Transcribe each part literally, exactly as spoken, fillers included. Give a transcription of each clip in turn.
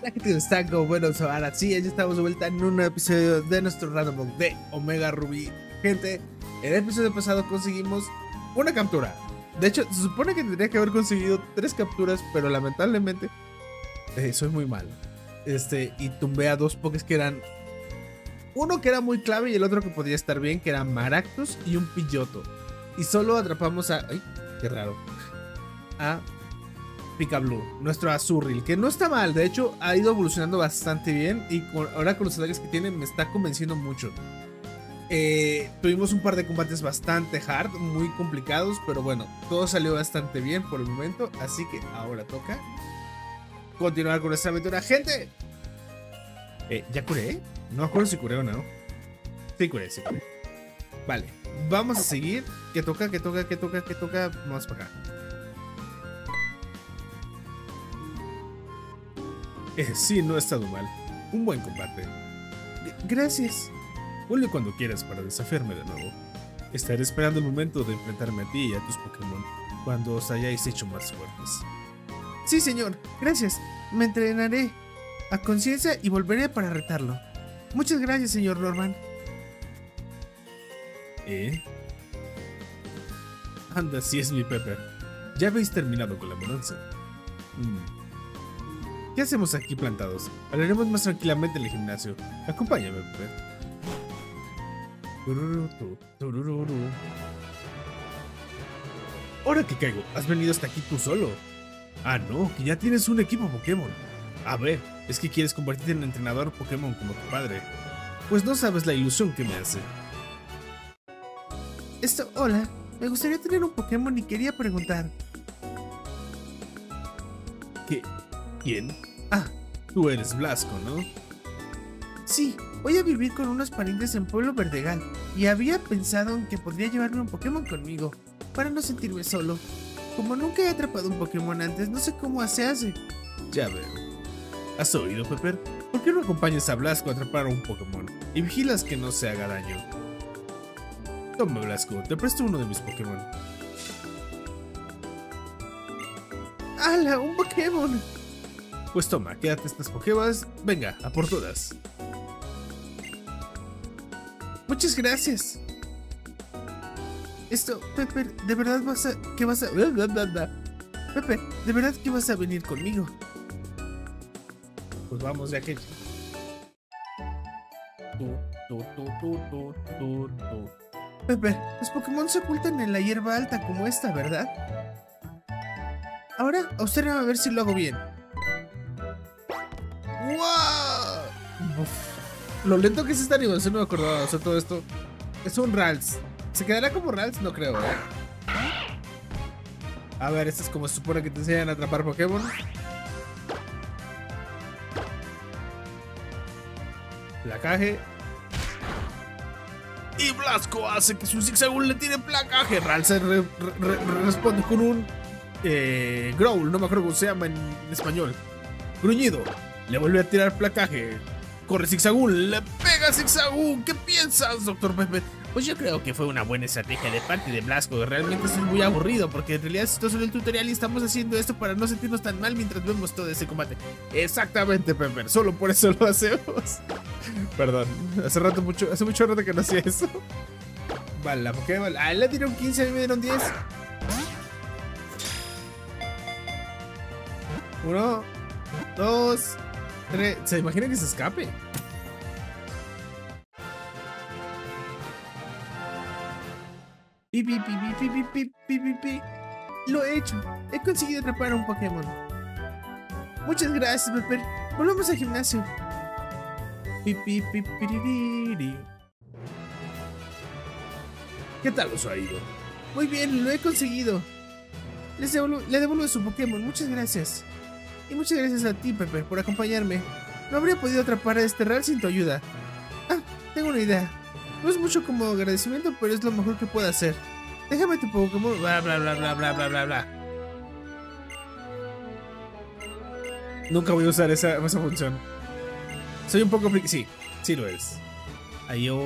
Hola, ¿qué tal están? Como buenos, ahora sí, ya estamos de vuelta en un nuevo episodio de nuestro Random Walk de Omega Ruby. Gente, en el episodio pasado conseguimos una captura. De hecho, se supone que tendría que haber conseguido tres capturas, pero lamentablemente eh, soy muy malo. Este, y tumbé a dos pokés que eran... Uno que era muy clave y el otro que podría estar bien, que eran Maractus y un Pidgeotto. Y solo atrapamos a... ¡Ay! ¡Qué raro! A... Picablu, nuestro Azurril, que no está mal, de hecho ha ido evolucionando bastante bien y con, ahora con los ataques que tiene me está convenciendo mucho. Eh, tuvimos un par de combates bastante hard, muy complicados, pero bueno, todo salió bastante bien por el momento, así que ahora toca continuar con nuestra aventura. ¡Gente! Eh, ¿Ya curé? No me acuerdo si curé o no. Sí curé, sí curé. Vale, vamos a seguir. ¿Qué toca? ¿Qué toca? ¿Qué toca? ¿Qué toca? Vamos para acá. Eh, sí, no ha estado mal. Un buen combate. G Gracias. Vuelve cuando quieras para desafiarme de nuevo. Estaré esperando el momento de enfrentarme a ti y a tus Pokémon cuando os hayáis hecho más fuertes. Sí, señor. Gracias. Me entrenaré a conciencia y volveré para retarlo. Muchas gracias, señor Norman. ¿Eh? Anda, sí es mi Pepper. Ya habéis terminado con la mudanza. Mm. ¿Qué hacemos aquí plantados? Hablaremos más tranquilamente en el gimnasio. Acompáñame, Pepe. Ahora que caigo, ¿has venido hasta aquí tú solo? Ah, no, que ya tienes un equipo Pokémon. A ver, es que quieres convertirte en entrenador Pokémon como tu padre. Pues no sabes la ilusión que me hace. Esto, hola, me gustaría tener un Pokémon y quería preguntar. ¿Qué? ¿Quién? Ah, tú eres Blasco, ¿no? Sí, voy a vivir con unos parientes en Pueblo Verdegal y había pensado en que podría llevarme un Pokémon conmigo, para no sentirme solo. Como nunca he atrapado un Pokémon antes, no sé cómo se hace. Ya veo. ¿Has oído, Pepper? ¿Por qué no acompañas a Blasco a atrapar a un Pokémon y vigilas que no se haga daño? Toma, Blasco, te presto uno de mis Pokémon. ¡Hala! ¡Un Pokémon! Pues toma, quédate estas Pokébas. Venga, a por todas. Muchas gracias. Esto, Pepper, ¿de verdad vas a... que vas a... Pepper, ¿de verdad que vas a venir conmigo? Pues vamos, ya que... Pepper, los Pokémon se ocultan en la hierba alta como esta, ¿verdad? Ahora, observa a ver si lo hago bien. ¡Wow! Uf. Lo lento que es esta animación, no me acordaba de hacer todo esto. Es un Ralts. ¿Se quedará como Ralts? No creo, ¿eh? A ver, esto es como se supone que te enseñan a atrapar Pokémon. Placaje. Y Blasco hace que su Zigzagoon le tire placaje. Ralts re, re, re, responde con un eh, Growl, no me acuerdo cómo se llama en español. Gruñido. Le vuelve a tirar placaje. Corre Zigzagoon, le pega Zigzagoon. ¿Qué piensas, doctor Pepe? Pues yo creo que fue una buena estrategia de parte de Blasco. Realmente es muy aburrido porque en realidad esto es solo el tutorial y estamos haciendo esto para no sentirnos tan mal mientras vemos todo ese combate. Exactamente, Pepper, solo por eso lo hacemos. Perdón, hace rato mucho, hace mucho rato que no hacía eso. Vale, la Pokéball. Ah, él le dieron quince, a mí me dieron diez. Uno, dos, tres. ¿Se imagina que se escape? Pi, pi, pi, pi, pi, pi, pi, pi, pi. Lo he hecho. He conseguido atrapar a un Pokémon. Muchas gracias, Pepper. Volvamos al gimnasio. Pi, pi, pi, pi, pi, pi. ¿Qué tal os ha ido? Muy bien, lo he conseguido. Les devuelvo, le devuelvo su Pokémon. Muchas gracias. Y muchas gracias a ti, Pepper, por acompañarme. No habría podido atrapar a este Ralts sin tu ayuda. Ah, tengo una idea. No es mucho como agradecimiento, pero es lo mejor que puedo hacer. Déjame tu Pokémon. Bla, bla, bla, bla, bla, bla, bla, bla. Nunca voy a usar esa, esa función. Soy un poco friki. Sí, sí lo es. Ahí yo.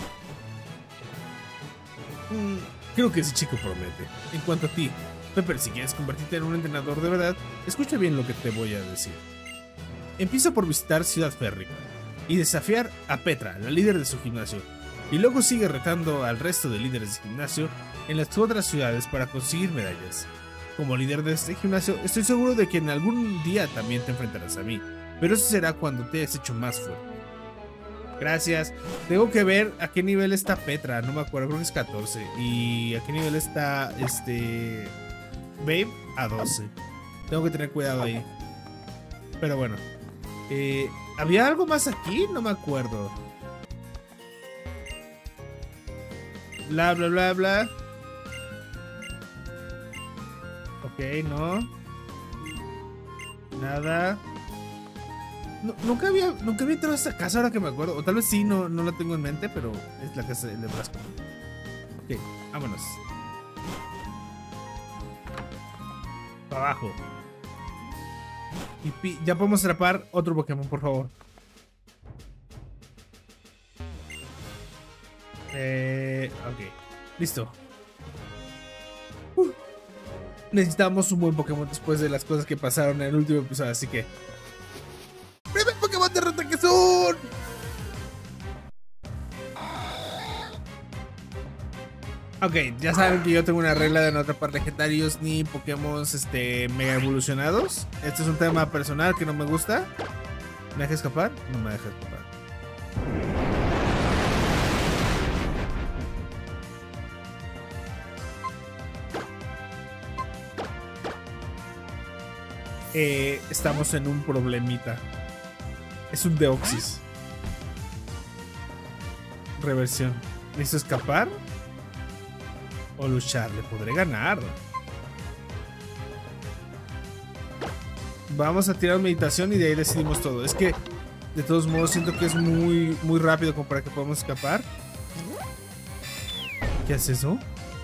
Mm, creo que ese chico promete. En cuanto a ti, Pepper, si quieres convertirte en un entrenador de verdad, escucha bien lo que te voy a decir. Empieza por visitar Ciudad Férrica y desafiar a Petra, la líder de su gimnasio, y luego sigue retando al resto de líderes de gimnasio en las otras ciudades para conseguir medallas. Como líder de este gimnasio, estoy seguro de que en algún día también te enfrentarás a mí, pero eso será cuando te hayas hecho más fuerte. Gracias. Tengo que ver a qué nivel está Petra, no me acuerdo, creo que es catorce. Y a qué nivel está este Babe, a doce. Tengo que tener cuidado ahí. Pero bueno. Eh, ¿Había algo más aquí? No me acuerdo. Bla, bla, bla, bla. Ok, no. Nada. No, nunca había nunca había entrado a esta casa ahora que me acuerdo. O tal vez sí, no, no la tengo en mente, pero es la casa del Nebraska. Ok, vámonos. Para abajo. Y pi ya podemos atrapar otro Pokémon, por favor. Eh, ok, listo. Uh, necesitamos un buen Pokémon después de las cosas que pasaron en el último episodio, así que... ¡Primer Pokémon de ruta que son! Ok, ya saben que yo tengo una regla de no atrapar legendarios ni Pokémon este, mega evolucionados. Este es un tema personal que no me gusta. ¿Me deja escapar? No me deja escapar. Eh, estamos en un problemita. Es un Deoxys. Reversión. ¿Necesito escapar? O luchar, le podré ganar. Vamos a tirar meditación y de ahí decidimos todo. Es que de todos modos siento que es muy, muy rápido como para que podamos escapar. ¿Qué hace eso?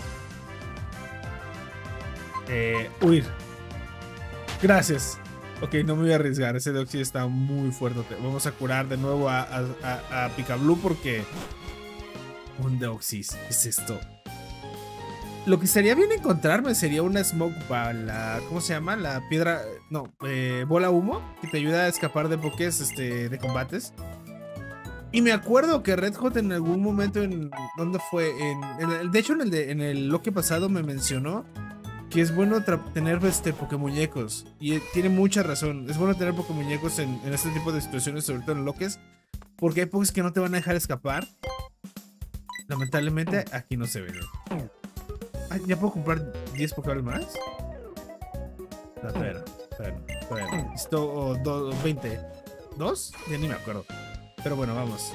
Eh, huir. Gracias. Ok, no me voy a arriesgar. Ese Deoxys está muy fuerte. Vamos a curar de nuevo a, a, a, a Pikablue porque... Un Deoxys. ¿Qué es esto? Lo que sería bien encontrarme sería una Smoke Ball, la, ¿cómo se llama? La piedra, no, eh, bola humo, que te ayuda a escapar de pokés este, de combates. Y me acuerdo que Red Hot en algún momento, en ¿dónde fue? En, en el, de hecho, en el, de, en el loque pasado me mencionó que es bueno tener este, Pokémuñecos. Y tiene mucha razón, es bueno tener Pokémuñecos en, en este tipo de situaciones, sobre todo en loques, porque hay pokés que no te van a dejar escapar. Lamentablemente, aquí no se ve. Ay, ¿ya puedo comprar diez Pokéballs más? No, todavía no, todavía no, todavía no. Listo, oh, do, veinte. ¿Dos? Ya ni me acuerdo. Pero bueno, vamos.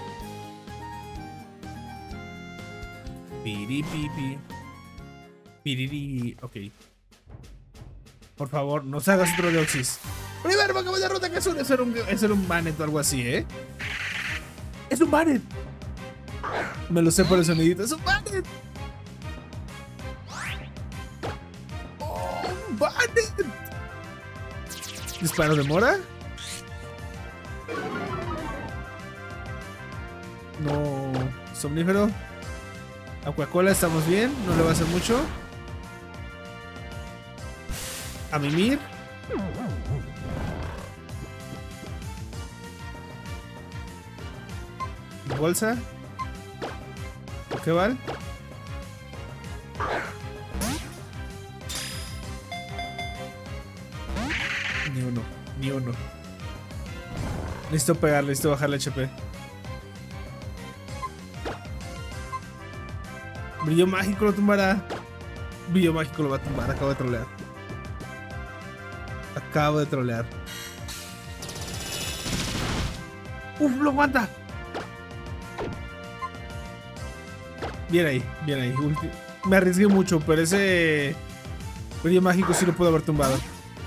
Piripipi. Piriri. Ok. Por favor, no se hagas otro Deoxys. Primer Pokémon de ruta que es un, es un, es un Bannet o algo así, ¿eh? ¡Es un Bannet! Me lo sé por el sonidito. ¡Es un Bannet! ¡Bannet! ¿Disparo de mora? No. Somnífero. Aquacola, estamos bien. No le va a hacer mucho. A Mimir. Bolsa. Pokéball. Ni uno, ni uno. Necesito pegarle, necesito bajarle H P. Brillo mágico lo tumbará. Brillo mágico lo va a tumbar. Acabo de trolear. Acabo de trolear. ¡Uf! ¡Lo aguanta! Bien ahí, bien ahí. Ulti Me arriesgué mucho, pero ese brillo mágico sí lo puedo haber tumbado.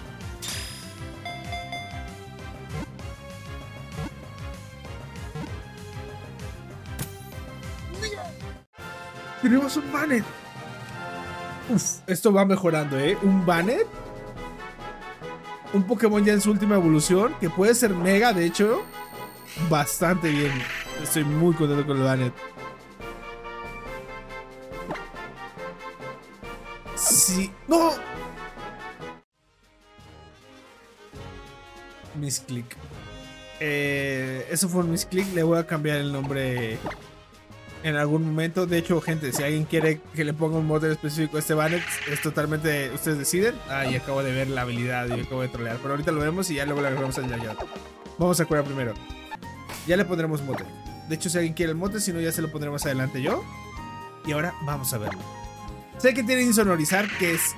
Tenemos un Bannet. Uf, esto va mejorando, ¿eh? Un Bannet. Un Pokémon ya en su última evolución, que puede ser mega, de hecho. Bastante bien. Estoy muy contento con el Bannet. Sí. ¡No! Misclick. Eh, eso fue un misclick. Le voy a cambiar el nombre en algún momento. De hecho, gente, si alguien quiere que le ponga un mote específico a este Bannet, es totalmente, ustedes deciden. Ah, y acabo de ver la habilidad y acabo de trolear. Pero ahorita lo vemos y ya luego le agregamos al Yayo. Vamos a curar primero. Ya le pondremos mote. De hecho, si alguien quiere el mote, si no, ya se lo pondremos adelante yo. Y ahora vamos a verlo. Sé que tiene insonorizar, que es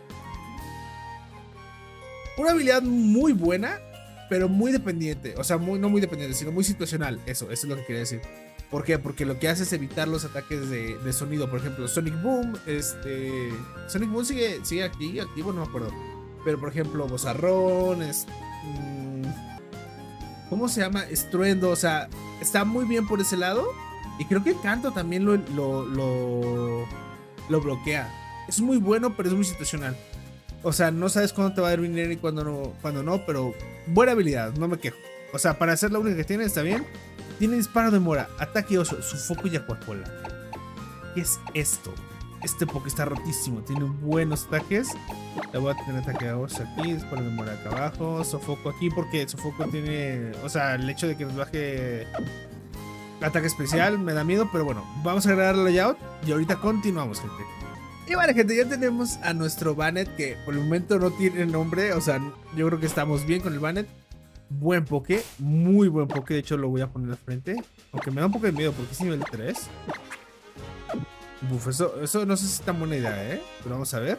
una habilidad muy buena, pero muy dependiente. O sea, muy, no muy dependiente, sino muy situacional. Eso, eso es lo que quería decir. ¿Por qué? Porque lo que hace es evitar los ataques de, de sonido. Por ejemplo, Sonic Boom. Este. Sonic Boom sigue, sigue aquí, activo, no me acuerdo. Pero por ejemplo, Bozarrón. Es, mmm, ¿cómo se llama? Estruendo. O sea, está muy bien por ese lado. Y creo que Canto también lo, lo, lo, lo bloquea. Es muy bueno, pero es muy situacional. O sea, no sabes cuándo te va a dar dinero y cuándo no, cuándo no, pero buena habilidad, no me quejo. O sea, para ser la única que tiene, está bien. Tiene disparo de mora, ataque oso, sufoco y acuacola. ¿Qué es esto? Este Poké está rotísimo, tiene buenos ataques. Le voy a tener ataque de oso aquí, disparo de mora acá abajo, sofoco aquí porque el sofoco tiene... O sea, el hecho de que nos baje ataque especial me da miedo, pero bueno, vamos a agregar el layout y ahorita continuamos, gente. Y vale, gente, ya tenemos a nuestro Bannet, que por el momento no tiene nombre. O sea, yo creo que estamos bien con el Bannet. Buen Poké, muy buen Poké. De hecho, lo voy a poner al frente. Aunque me da un poco de miedo porque es nivel tres. Buf, eso, eso no sé si es tan buena idea, ¿eh? Pero vamos a ver.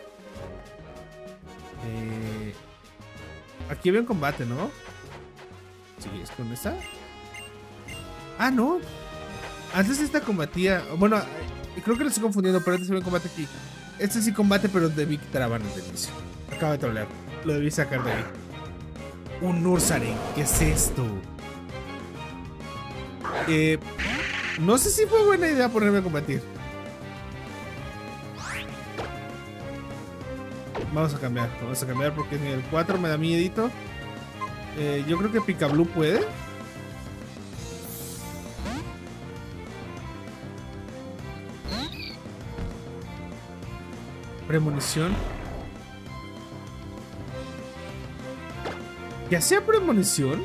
Eh, aquí había un combate, ¿no? Sí, es con esta. Ah, no. Antes esta combatía. Bueno, creo que lo estoy confundiendo, pero antes había un combate aquí. Este sí combate, pero debí quitar a Bannet de inicio. Acabo de trolear. Lo debí sacar de ahí. Un Ursaring. ¿Qué es esto? Eh, no sé si fue buena idea ponerme a combatir. Vamos a cambiar. Vamos a cambiar porque es nivel cuatro. Me da miedito. Eh, yo creo que Picablu puede. Premonición. ¿Qué hacía premonición?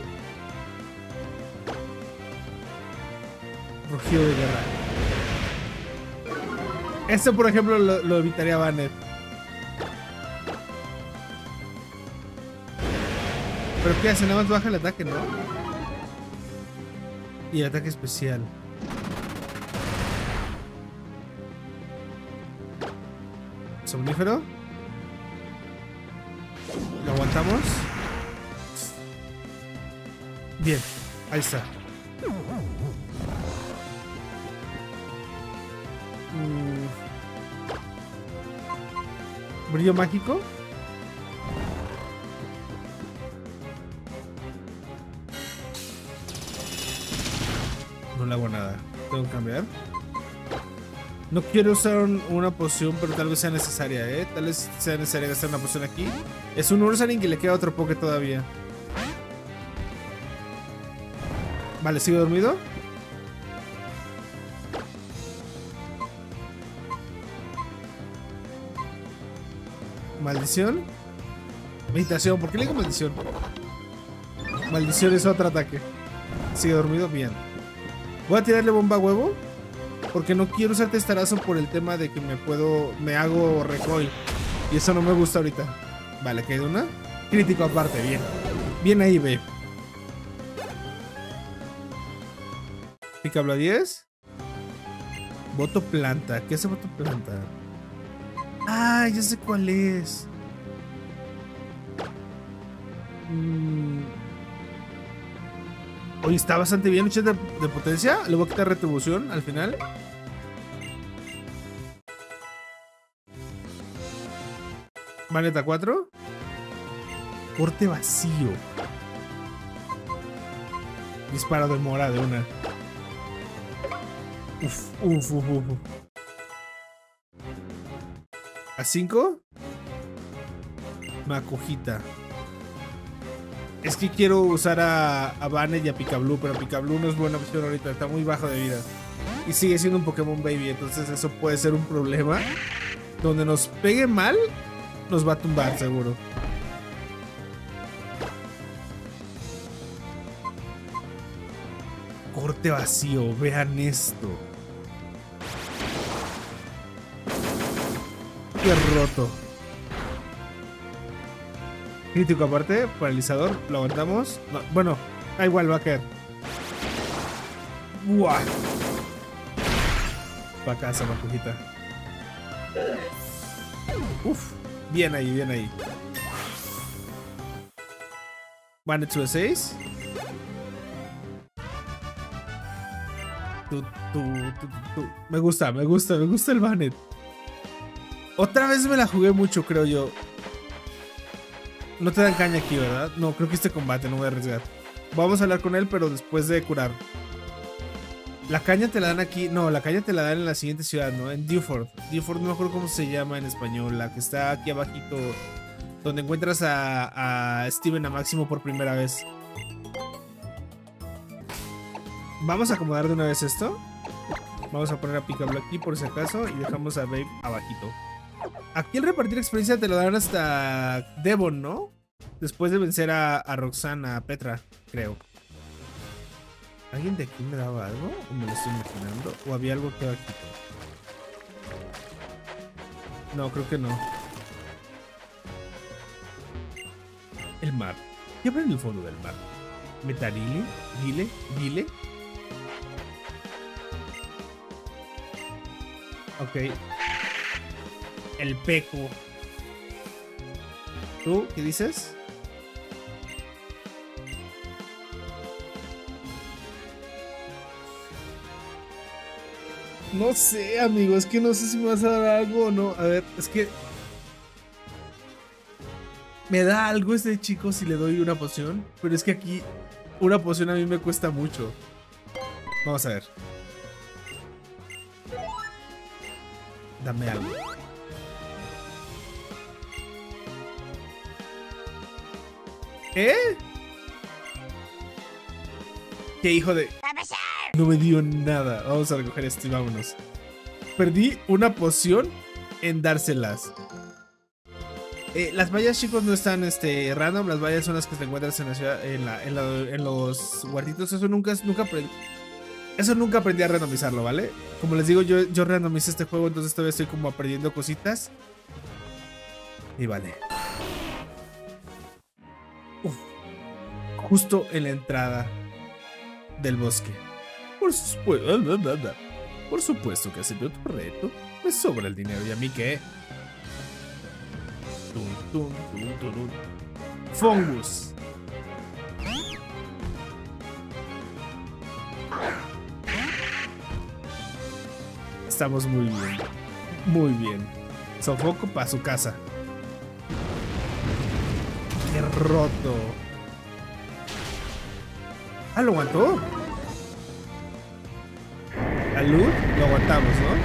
Rugido de guerra. Esto, por ejemplo, lo, lo evitaría Bannet. Pero ¿qué hace? Nada más baja el ataque, ¿no? Y el ataque especial. Somnífero. Lo aguantamos. Bien, ahí está. Mm. Brillo mágico. No le hago nada. Tengo que cambiar. No quiero usar un, una poción, pero tal vez sea necesaria, ¿eh? Tal vez sea necesaria gastar una poción aquí. Es un Ursaring que le queda otro Poké todavía. Vale, ¿sigo dormido? Maldición. Meditación. ¿Por qué le digo maldición? Maldición es otro ataque. ¿Sigue dormido? Bien. Voy a tirarle bomba a huevo. Porque no quiero usar testarazo por el tema de que me puedo... Me hago recoil. Y eso no me gusta ahorita. Vale, queda una. Crítico aparte, bien. Bien ahí, ve. Picablu a diez. Voto planta. ¿Qué hace voto planta? Ah, ya sé cuál es. Mm. Oye, está bastante bien. ochenta de potencia. Le voy a quitar retribución al final. Bannet a cuatro. Corte vacío. Disparo de mora de una. Uf, uf, uf, uf. A cinco. Macojita. Es que quiero usar a, a Bannet y a Picablu, pero Picablu no es buena opción ahorita. Está muy bajo de vida. Y sigue siendo un Pokémon Baby. Entonces eso puede ser un problema. Donde nos pegue mal, nos va a tumbar seguro. corte vacío. Vean esto. Qué roto. Crítico aparte, paralizador, lo aguantamos. No, bueno, da igual, va a caer. ¡Buah! Pa' casa, macujita. Uf, bien ahí, bien ahí. Banet sube seis. Tu, tu, tu, tu. Me gusta, me gusta, me gusta el Banet. Otra vez me la jugué mucho, creo yo. No te dan caña aquí, ¿verdad? No, creo que este combate no voy a arriesgar. Vamos a hablar con él, pero después de curar. La caña te la dan aquí. No, la caña te la dan en la siguiente ciudad, ¿no? En Dewford. Dewford no me acuerdo cómo se llama en español. La que está aquí abajito. Donde encuentras a, a Steven a Máximo por primera vez. Vamos a acomodar de una vez esto. Vamos a poner a Picablo aquí por si acaso. Y dejamos a Babe abajito. Aquí el repartir experiencia te lo dan hasta Devon, ¿no? Después de vencer a, a Roxana, a Petra, creo. ¿Alguien de aquí me daba algo? ¿O me lo estoy imaginando? ¿O había algo que aquí? No, creo que no. El mar. ¿Qué habrá en el fondo del mar? ¿Metarile? ¿Gile? ¿Gile? Ok. El peco. ¿Tú qué dices? No sé, amigo, es que no sé si me vas a dar algo o no. A ver, es que me da algo este chico si le doy una poción, pero es que aquí una poción a mí me cuesta mucho. Vamos a ver. Dame algo. ¿Eh? ¿Qué hijo de...? No me dio nada. Vamos a recoger esto y vámonos. Perdí una poción en dárselas. Eh, las vallas, chicos, no están este, random. Las vallas son las que te encuentras en la ciudad, en, la, en, la, en los guarditos. Eso nunca, nunca aprendí. Eso nunca aprendí a randomizarlo, ¿vale? Como les digo, yo, yo randomicé este juego, entonces todavía estoy como aprendiendo cositas. Y vale. Uf. Justo en la entrada del bosque. Por supuesto, por supuesto que acepto tu reto. Me sobra el dinero. ¿Y a mí qué? Tum, tum, tum, tum, tum. Fungus. Estamos muy bien. Muy bien. Sofoco para su casa. Qué roto. Ah, lo aguantó. La luz lo aguantamos, ¿no?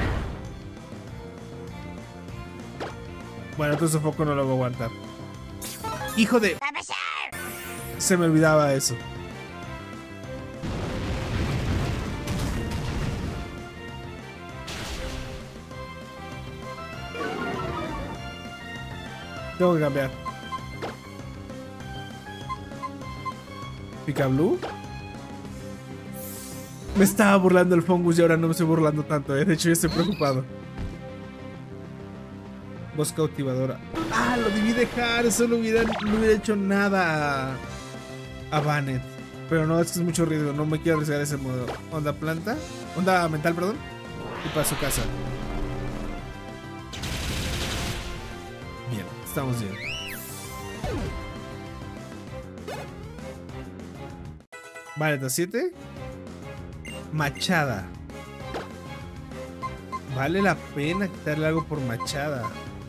Bueno, otro sofoco no lo voy a aguantar. Hijo de... Se me olvidaba eso. Tengo que cambiar. Picablu. Me estaba burlando el Fungus y ahora no me estoy burlando tanto, ¿eh? De hecho, yo estoy preocupado. Voz cautivadora. Ah, lo debí dejar. Eso no hubiera, no hubiera hecho nada a, a Banet. Pero no, es que es mucho riesgo. No me quiero arriesgar ese modo. Onda planta. Onda mental, perdón. Y para su casa. Bien, estamos bien. Banet a siete. Machada. Vale la pena quitarle algo por machada.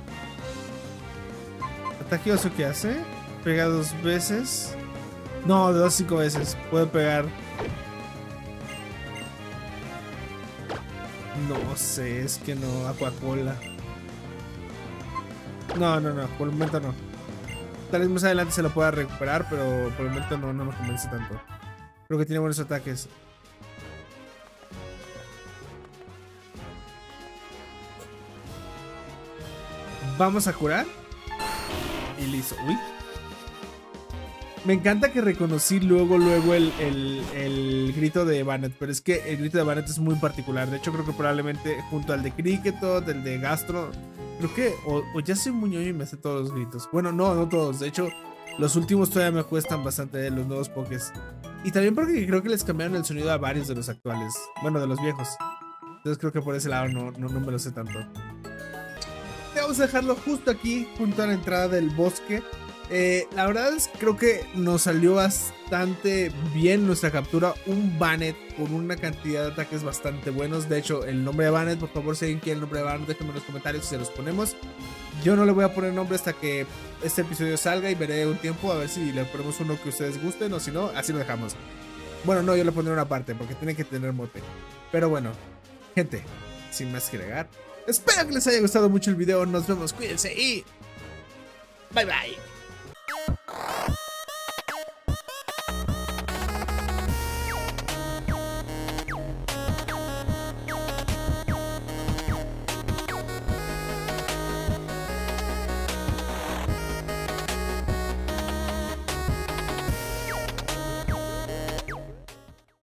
Ataque oso que hace. Pega dos veces. No, de dos a cinco veces. Puede pegar. No sé, es que no. Aquacola. No, no, no. Por el momento no. Tal vez más adelante se lo pueda recuperar, pero por el momento no, no me convence tanto. Creo que tiene buenos ataques. Vamos a curar. Y listo. Uy. Me encanta que reconocí luego, luego el, el, el grito de Bannet, pero es que el grito de Bannet es muy particular. De hecho, creo que probablemente junto al de Kricketot, el de Gastro, creo que, o, o ya soy muy ñoño y me sé todos los gritos. Bueno, no, no todos. De hecho, los últimos todavía me cuestan bastante, los nuevos Pokés. Y también porque creo que les cambiaron el sonido a varios de los actuales. Bueno, de los viejos. Entonces creo que por ese lado no, no, no me lo sé tanto. Vamos a dejarlo justo aquí, junto a la entrada del bosque. Eh, la verdad es que creo que nos salió bastante bien nuestra captura. Un Bannet con una cantidad de ataques bastante buenos. De hecho, el nombre de Bannet, por favor, si alguien quiere el nombre de Bannet, déjenme en los comentarios y se los ponemos. Yo no le voy a poner nombre hasta que este episodio salga y veré un tiempo a ver si le ponemos uno que ustedes gusten o si no, así lo dejamos. Bueno, no, yo le pondré una parte porque tiene que tener mote. Pero bueno, gente, sin más que agregar, espero que les haya gustado mucho el video. Nos vemos, cuídense y bye bye.